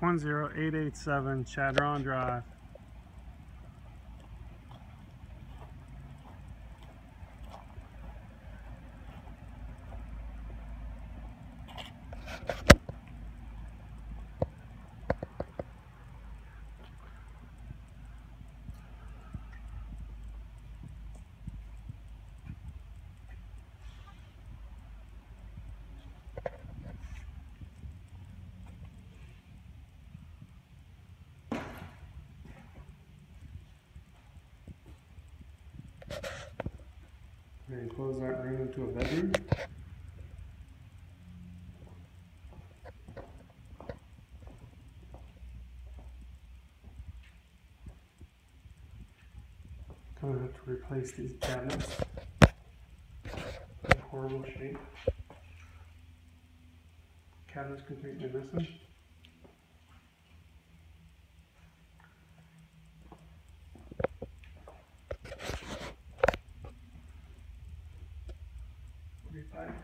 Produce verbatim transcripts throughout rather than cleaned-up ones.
one zero eight eight seven Chadron Drive. And close that room into a bedroom. Gonna have to replace these cabinets. In horrible shape. Cabinets completely missing. Repipe.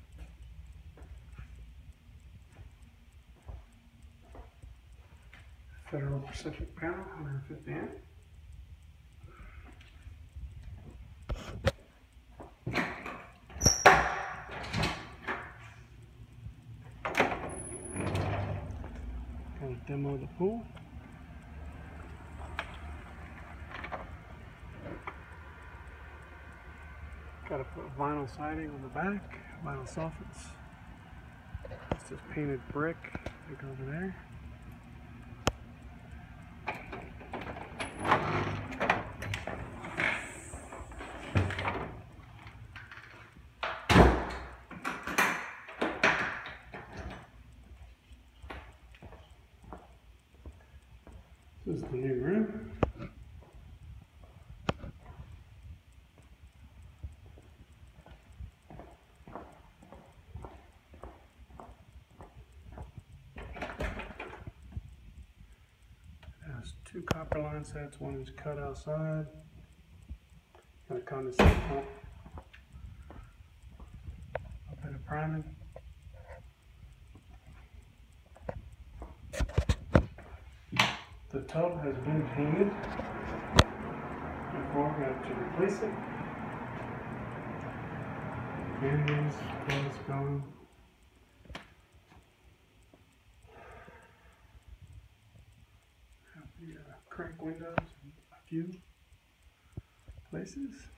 Federal Pacific panel, one hundred fifty amp. Gonna demo the pool. Gotta put vinyl siding on the back, vinyl soffits. It's just painted brick that goes over there. This is the new room. It has two copper line sets, one is cut outside. Got a condensate pump. A bit of priming. The tub has been painted before we have to replace it. Vanities, clothes going. Have the uh, crank windows in a few places.